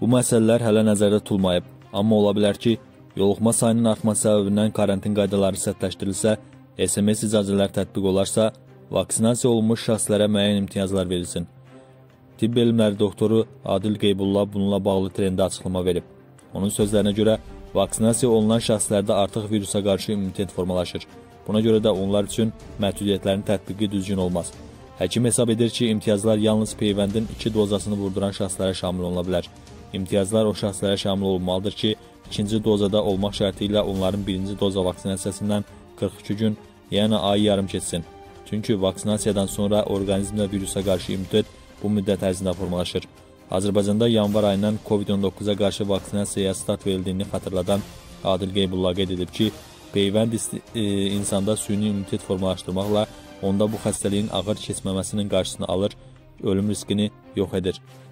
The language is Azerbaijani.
Bu məsələlər hələ nəzərdə tutulmayıb, amma ola bilər ki, yoluxma sayının artması səbəbindən karantin qaydaları sərtləşdirilsə, SMS icazələr tətbiq olarsa, vaksinasiya olunmuş şəxslərə müəyyən imtiyazlar verilsin. Tibb elmləri doktoru Adil Qeybullah bununla bağlı trendə açıqlama verib. Onun sözlərinə görə, vaksinasiya olunan şəxslərdə artıq virusa qarşı immunitet formalaşır. Buna görə də onlar üçün məhdudiyyətlərin tətbiqi düzgün olmaz. Həkim hesab edir ki, imtiyazlar yalnız peyvəndin 2 dozasını vurduran şəxslərə şamil oluna bilər. İmtiyazlar o şəxslərə şamil olunmalıdır ki, ikinci dozada olmaq şərti ilə onların birinci doza vaksinasiyasından 42 gün, yəni ay yarım keçsin. Çünki vaksinasiyadan sonra orqanizmdə virusa qarşı immunitet bu müddət ərzində formalaşır. Azərbaycanda yanvar ayından COVID-19-a qarşı vaksinasiyaya start verildiyini xatırladan Adil Qeybullah qeyd edib ki, peyvənd insanda süni immunitet formalaşdırmaqla onda bu xəstəliyin ağır keçməməsinin qarşısını alır, ölüm riskini yox edir.